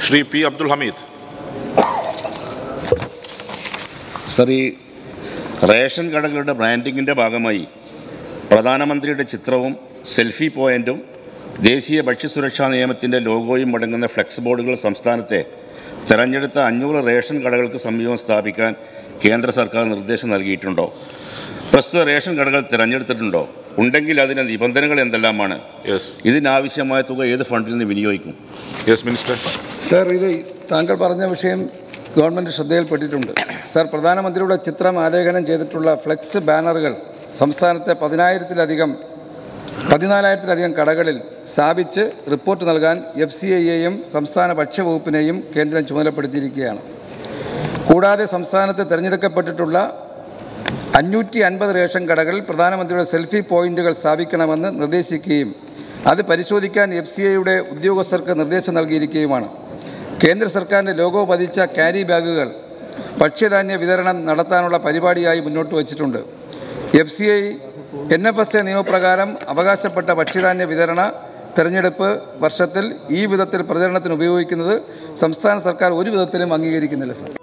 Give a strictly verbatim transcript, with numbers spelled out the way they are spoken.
Shri P Abdul Hameed. Sir, ഈ ration കടകളുടെ ബ്രാൻഡിങ്ങിൻ്റെ ഭാഗമായി പ്രധാനമന്ത്രിയുടെ ചിത്രവും സെൽഫി പോയിൻറ്റും ദേശീയ ഭക്ഷ്യസുരക്ഷാ നിയമത്തിൻ്റെ ലോഗോയും അടങ്ങുന്ന ഫ്ലെക്സ് ബോർഡുകൾ സംസ്ഥാനത്തെ തിരഞ്ഞെടുത്ത അഞ്ഞൂറ് റേഷൻ കടകൾക്ക് സമീപം സ്ഥാപിക്കാൻ കേന്ദ്ര സർക്കാർ നിർദ്ദേശം നൽകിയിട്ടുണ്ടോ? പ്രസ്തുത റേഷൻ കടകൾ തിരഞ്ഞെടുത്തിട്ടുണ്ടോ? ഉണ്ടെങ്കിൽ അതിൻ്റെ നിബന്ധനകൾ എന്തെല്ലാമാണ്? യെസ് ഇതിനാവശ്യമായ തുക ഏത് ഫണ്ടിൽ നിന്ന് വിനിയോഗിക്കും? Yes minister. സർ, ഇത് താങ്കൾ പറഞ്ഞ വിഷയം ഗവൺമെൻറ് ശ്രദ്ധയിൽപ്പെട്ടിട്ടുണ്ട്. സർ, പ്രധാനമന്ത്രിയുടെ ചിത്രം ആലേഖനം ചെയ്തിട്ടുള്ള ഫ്ലെക്സ് ബാനറുകൾ സംസ്ഥാനത്തെ പതിനായിരത്തിലധികം പതിനാലായിരത്തിലധികം കടകളിൽ സ്ഥാപിച്ച് റിപ്പോർട്ട് നൽകാൻ എഫ് സി ഐയെയും സംസ്ഥാന ഭക്ഷ്യവകുപ്പിനെയും കേന്ദ്രം ചുമതലപ്പെടുത്തിയിരിക്കുകയാണ്. കൂടാതെ സംസ്ഥാനത്ത് തിരഞ്ഞെടുക്കപ്പെട്ടിട്ടുള്ള അഞ്ഞൂറ്റി അൻപത് റേഷൻ കടകളിൽ പ്രധാനമന്ത്രിയുടെ സെൽഫി പോയിന്റുകൾ സ്ഥാപിക്കണമെന്ന് നിർദ്ദേശിക്കുകയും അത് പരിശോധിക്കാൻ എഫ് സി ഐയുടെ ഉദ്യോഗസ്ഥർക്ക് നിർദ്ദേശം നൽകിയിരിക്കുകയുമാണ്. കേന്ദ്ര സർക്കാരിൻ്റെ ലോഗോ പതിച്ച ക്യാരി ബാഗുകൾ ഭക്ഷ്യധാന്യ വിതരണം നടത്താനുള്ള പരിപാടിയായി മുന്നോട്ട് വച്ചിട്ടുണ്ട്. F C I N F S A നിയമപ്രകാരം അവകാശപ്പെട്ട ഭക്ഷ്യധാന്യ വിതരണ തെരഞ്ഞെടുപ്പ് വർഷത്തിൽ ഈ വിധത്തിൽ പ്രചരണത്തിന് ഉപയോഗിക്കുന്നത് സംസ്ഥാന സർക്കാർ ഒരു വിധത്തിലും അംഗീകരിക്കുന്നില്ല. സർ.